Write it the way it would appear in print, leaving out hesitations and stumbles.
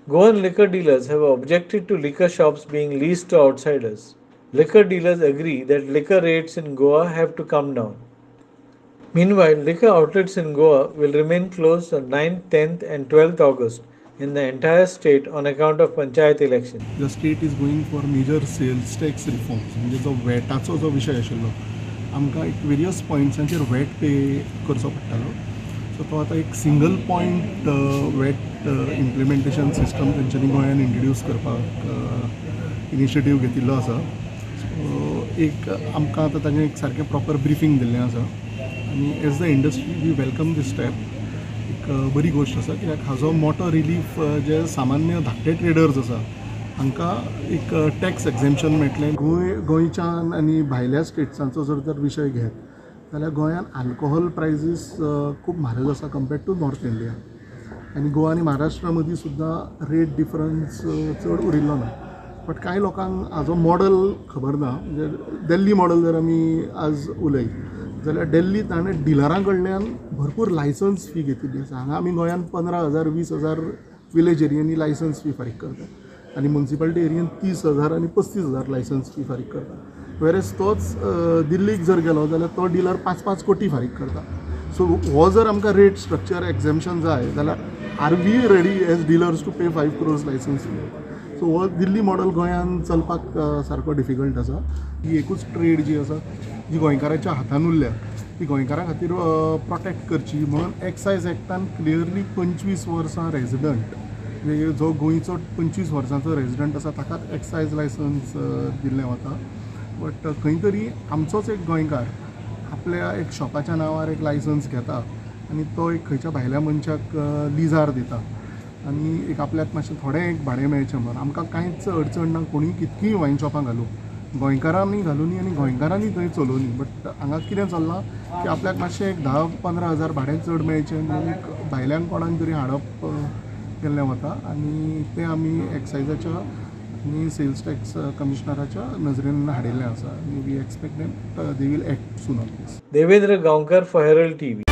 Goan liquor dealers have objected to liquor shops being leased to outsiders. Liquor dealers agree that liquor rates in Goa have to come down. Meanwhile, liquor outlets in Goa will remain closed on 9th, 10th, and 12th August in the entire state on account of panchayat elections. The state is going for major sales tax reforms. म्हणजे जो वॅटाचो जो विशय आशिल्लो आमकां एक various पॉयंट्सांचेर watt पे करचो पडटालो. So तो आतां एक single point VAT implementation system तेंच्यांनी गोंयांत इंट्रोड्यूस करपाक इनिशिएटीव घेतिल्लो आसा. सो एक आमकां आतां ताजें एक सारकें प्रॉपर ब्रिफींग दिल्लें आसा आनी as the industry we welcome this step. एक बरी गोष्ट आसा कित्याक हाजो मोठो रिलीफ जे सामान्य धाकटे ट्रेडर्स आसा हांकां एक टॅक्स एक्झेम्पशन मेळटलें. गोंयच्यान आनी भायल्या स्टेट्सांचो जर विशय घेत जाल्यार गोंयांत आल्कोहॉल प्रायजीस खूब म्हारग आसा कम्पेर्ड टू नॉर्थ इंडिया आनी गोवा आनी महाराष्ट्रा मदीं सुद्दां रेट डिफरन्स चड उरिल्लो ना. बट कांय लोकांक हाजो मॉडल खबर ना. म्हणजे दिल्ली मॉडल जर आमी आज उलयत जाल्यार दिल्ली ताणें डिलरां कडल्यान भरपूर लायसन्स फी घेतिल्ली आसा. हांगा आमी गोंयांत 15,000 20,000 विलेज एरियांनी लायसन्स फी फारीक करतात आनी म्युनिसिपालिटी एरियेंत 30,000 आनी 35,000 लायसन्स फी फारीक करतात. वेरेज तोच दिल्लीक जर गेलो जाल्यार तो डिलर 5-5 कोटी फारीक करता. सो हो जर आमकां रेट स्ट्रक्चर एक्झेम्पशन जाय जाल्यार are we ready as dealers to pay 5 crores licence fee. So हो दिल्ली मॉडल गोंयांत चलपाक सारको डिफिकल्ट आसा. ही एकूच ट्रेड जी आसा जी गोंयकारांच्या हातान उरल्या ती गोंयकारां खातीर प्रोटेक्ट करची म्हणून एक्सायज एक्टान क्लियरली 25 वर्सां रेजिडंट म्हणजे जो गोंयचो 25 वर्सांचो रेजिडंट आसा ताकाच एक्सायज लायसन्स दिल्लें वता. बट खंय तरी आमचोच एक गोंयकार आपल्या एक शॉपाच्या नांवार एक लायसन्स घेता आनी तो एक खंयच्या भायल्या मनशाक लिजार दिता आनी एक आपल्याक मातशें थोडें एक भाडें मेळचें म्हणून. आमकां कांयच अडचण ना कोणूय कितकींय वायन शॉपां घालूं गोंयकारांनी घालुनी आनी गोंयकारांनी थंय चलोवनी. बट हांगा कितें चल्लां की आपल्याक मातशें एक 10-15 हजार भाडें चड मेळचें म्हणून एक भायल्यान कोणाक तरी हाडप केल्लें वता आनी तें आमी एक्सायजाच्या आनी सेल्स टॅक्स कमिशनराच्या नजरेन हाडिल्लें आसा. We expect that they will act soon on this. Devendra Gaonkar for Herald TV.